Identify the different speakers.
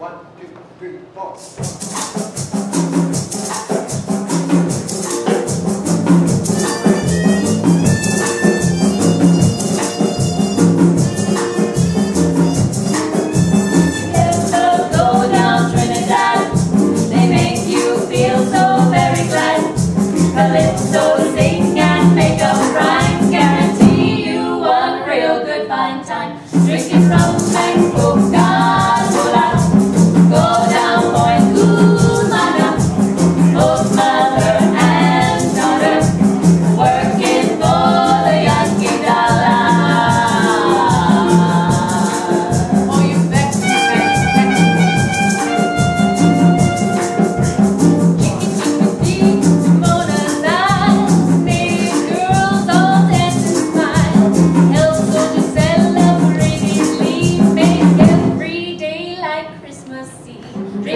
Speaker 1: 1, 2, 3, 4.
Speaker 2: Calypso, sing and make a rhyme, guarantee you one real good fine time. Drinking rum and Coca-Cola, go down Point Cumana, both mother and daughter, working for the Yankee dollar. Oh, you vex me, Christmas Eve.